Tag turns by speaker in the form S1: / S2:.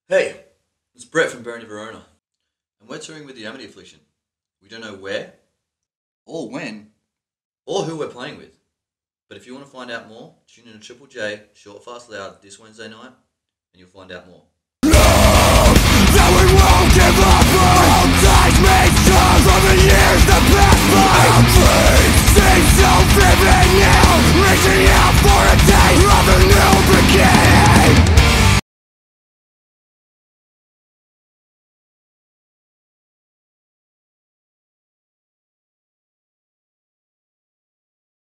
S1: Hey, it's Brett from In Verona, and we're touring with the Amity Affliction. We don't know where, or when, or who we're playing with. But if you want to find out more, tune in to Triple J, Short Fast Loud, this Wednesday night, and you'll find out more.